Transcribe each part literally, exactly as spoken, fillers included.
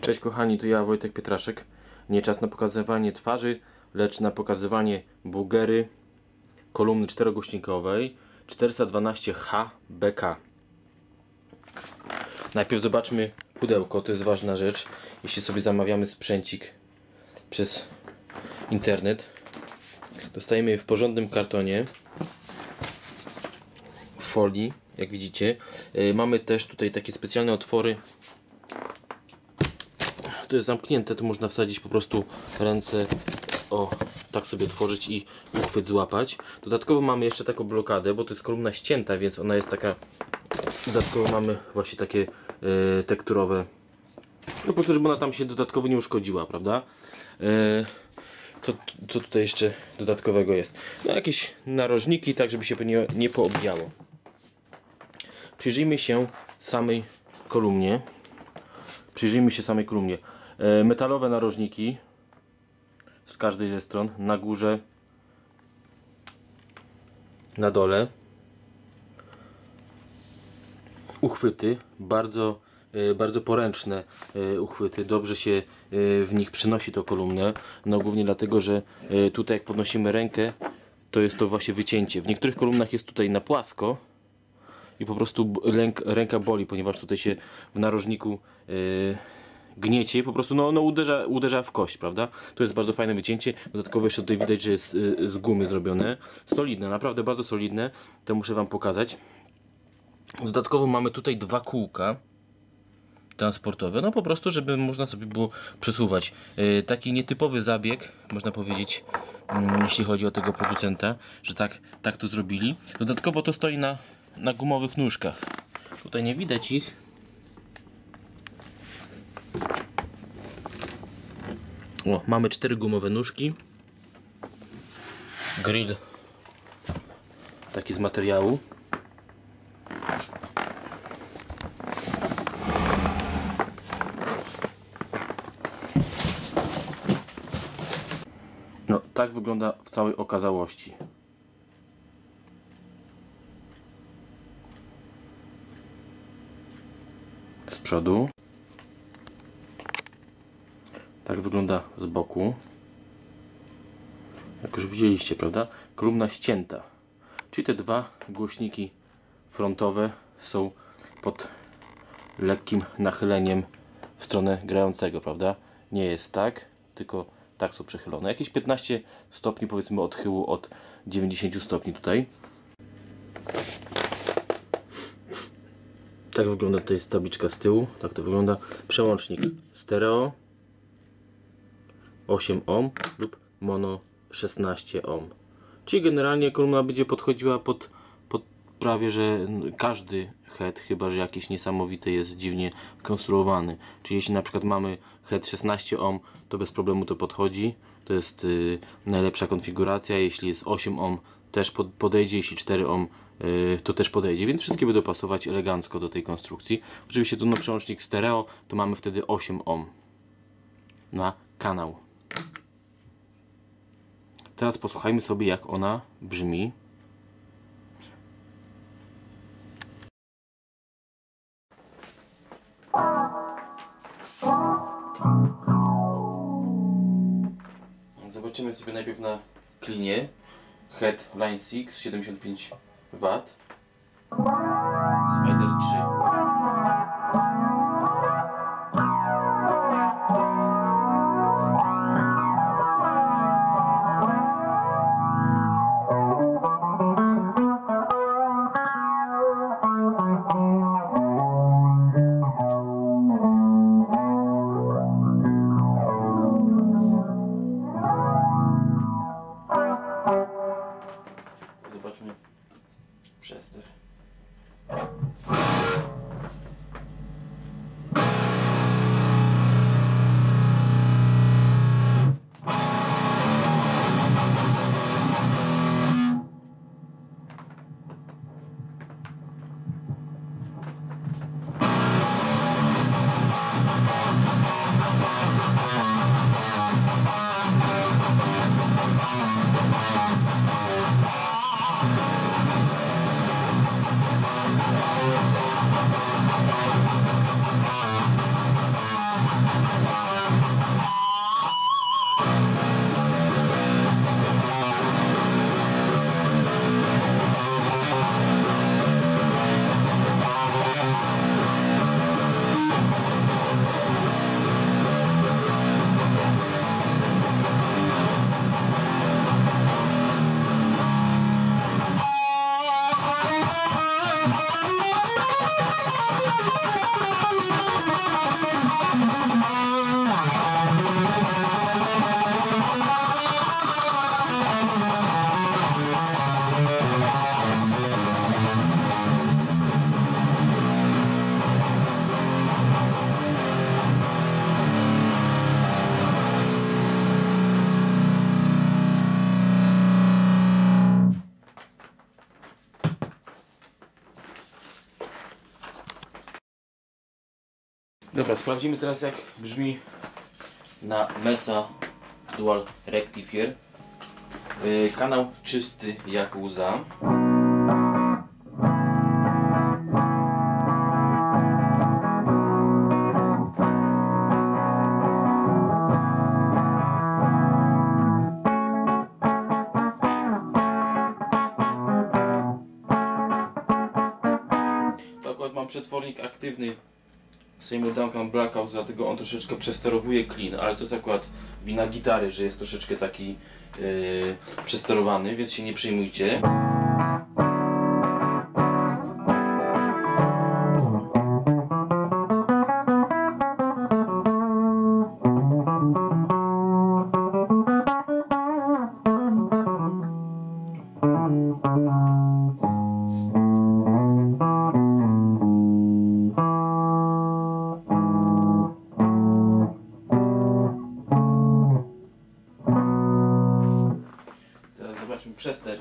Cześć kochani, to ja Wojtek Pietraszek. Nie czas na pokazywanie twarzy, lecz na pokazywanie burgery kolumny czterogłośnikowej czterysta dwanaście H B K. Najpierw zobaczmy pudełko, to jest ważna rzecz. Jeśli sobie zamawiamy sprzęcik przez internet, dostajemy je w porządnym kartonie, w folii, jak widzicie. Mamy też tutaj takie specjalne otwory. To jest zamknięte, tu można wsadzić po prostu ręce, o, tak sobie otworzyć i uchwyt złapać. Dodatkowo mamy jeszcze taką blokadę, bo to jest kolumna ścięta, więc ona jest taka. Dodatkowo mamy właśnie takie e, tekturowe, no po to, żeby ona tam się dodatkowo nie uszkodziła, prawda? E, co, co tutaj jeszcze dodatkowego jest? No jakieś narożniki, tak żeby się nie, nie poobijało. Przyjrzyjmy się samej kolumnie. Przyjrzyjmy się samej kolumnie. E, metalowe narożniki z każdej ze stron, na górze, na dole. Uchwyty, bardzo, e, bardzo poręczne e, uchwyty, dobrze się e, w nich przynosi to kolumnę. No głównie dlatego, że e, tutaj jak podnosimy rękę, to jest to właśnie wycięcie. W niektórych kolumnach jest tutaj na płasko i po prostu ręk, ręka boli, ponieważ tutaj się w narożniku e, gniecie, po prostu no, no uderza, uderza w kość, prawda? To jest bardzo fajne wycięcie. Dodatkowo jeszcze tutaj widać, że jest y, z gumy zrobione. Solidne, naprawdę bardzo solidne. To muszę wam pokazać. Dodatkowo mamy tutaj dwa kółka transportowe, no po prostu, żeby można sobie było przesuwać. Yy, taki nietypowy zabieg, można powiedzieć, yy, jeśli chodzi o tego producenta, że tak, tak to zrobili. Dodatkowo to stoi na, na gumowych nóżkach. Tutaj nie widać ich. O, mamy cztery gumowe nóżki. Grill taki z materiału. No, tak wygląda w całej okazałości. Z przodu. Tak wygląda z boku. Jak już widzieliście, prawda? Kolumna ścięta. Czyli te dwa głośniki frontowe są pod lekkim nachyleniem w stronę grającego, prawda? Nie jest tak, tylko tak są przechylone. Jakieś piętnaście stopni, powiedzmy, odchyłu od dziewięćdziesięciu stopni tutaj. Tak wygląda tutaj tabliczka z tyłu. Tak to wygląda. Przełącznik stereo osiem ohm lub mono szesnaście ohm. Czyli generalnie kolumna będzie podchodziła pod, pod prawie że każdy head, chyba że jakiś niesamowity jest dziwnie konstruowany. Czyli jeśli na przykład mamy head szesnaście ohm, to bez problemu to podchodzi. To jest yy, najlepsza konfiguracja. Jeśli jest osiem ohm, też pod, podejdzie. Jeśli cztery ohm, yy, to też podejdzie. Więc wszystkie będą pasować elegancko do tej konstrukcji. Oczywiście tu na przełącznik stereo to mamy wtedy osiem ohm na kanał. Teraz posłuchajmy sobie, jak ona brzmi. Zobaczymy sobie najpierw na klinie. Head Line sześć, siedemdziesiąt pięć watów. Spider trzy. Zobaczmy przez Dobra, sprawdzimy teraz, jak brzmi na Mesa Dual Rectifier. Yy, kanał czysty jak łza. To akurat mam przetwornik aktywny Seymour Duncan Blackout, dlatego on troszeczkę przesterowuje clean, ale to jest akurat wina gitary, że jest troszeczkę taki yy, przesterowany, więc się nie przejmujcie. Zobaczmy przester.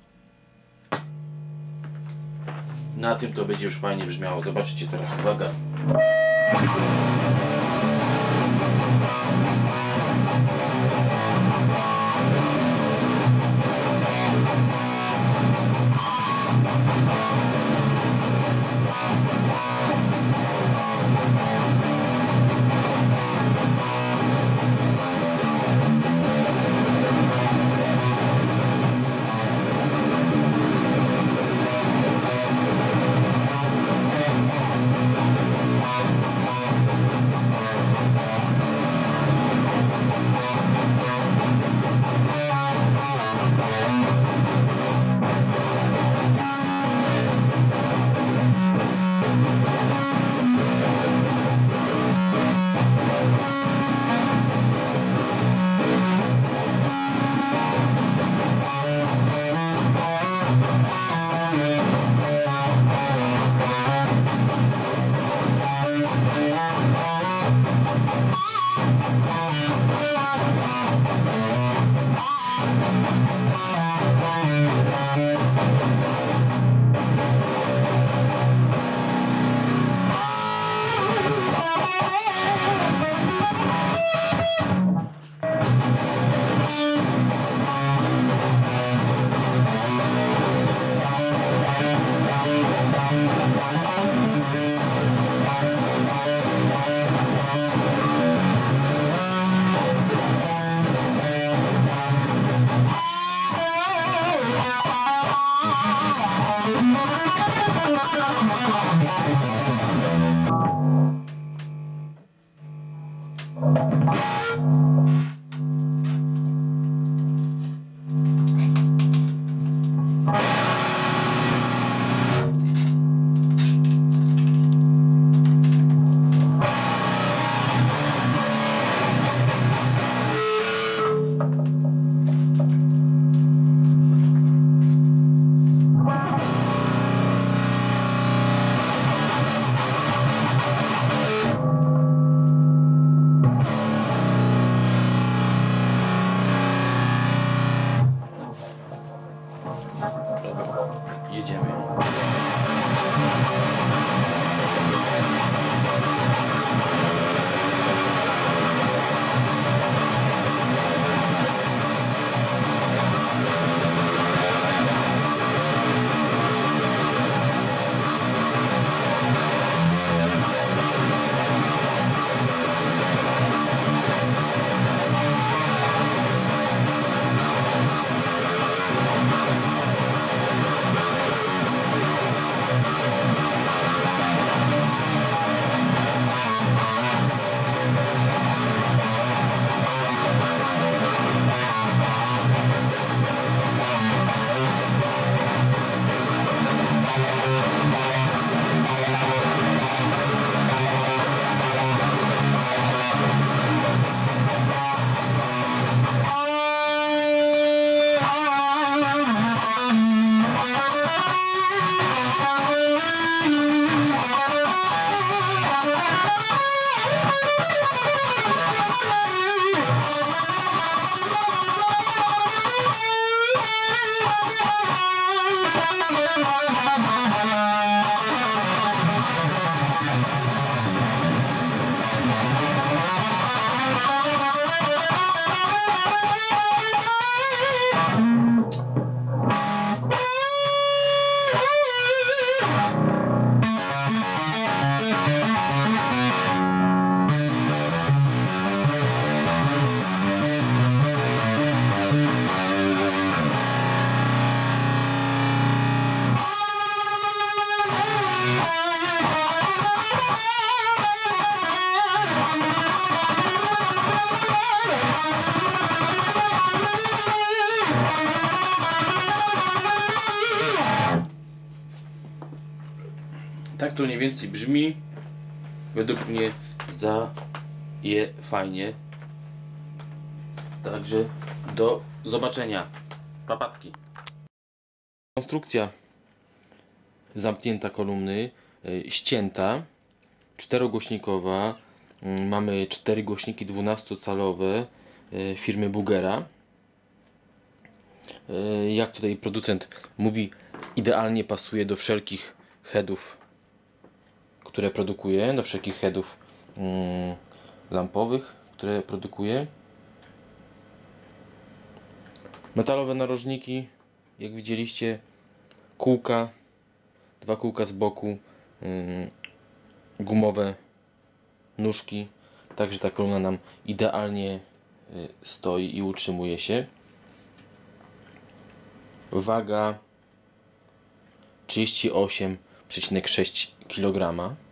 Na tym to będzie już fajnie brzmiało. Zobaczcie teraz, uwaga. Tak to mniej więcej brzmi. Według mnie zaje fajnie. Także do zobaczenia. Papatki. Konstrukcja zamknięta kolumny, yy, ścięta, czterogłośnikowa. Yy, mamy cztery głośniki dwunastocalowe yy, firmy Bugera. Yy, jak tutaj producent mówi, idealnie pasuje do wszelkich headów, które produkuje, do wszelkich headów yy, lampowych, które produkuje. Metalowe narożniki, jak widzieliście, kółka, dwa kółka z boku, yy, gumowe nóżki, także ta kolumna nam idealnie yy, stoi i utrzymuje się. Waga trzydzieści osiem przecinek sześć kilograma.